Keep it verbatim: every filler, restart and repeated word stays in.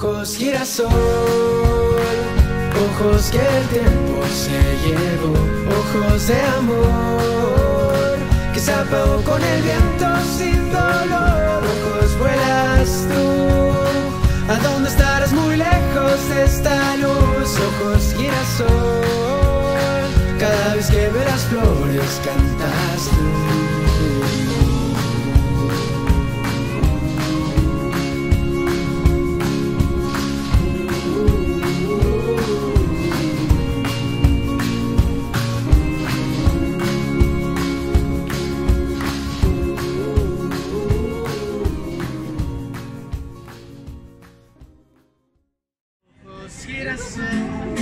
Ojos girasol, ojos que el tiempo se llevó, ojos de amor que se apagó con el viento sin dolor. Ojos vuelas tú, ¿a dónde estarás? Muy lejos de esta luz. Ojos girasol, cada vez que veo las flores cantas tú. Girasol,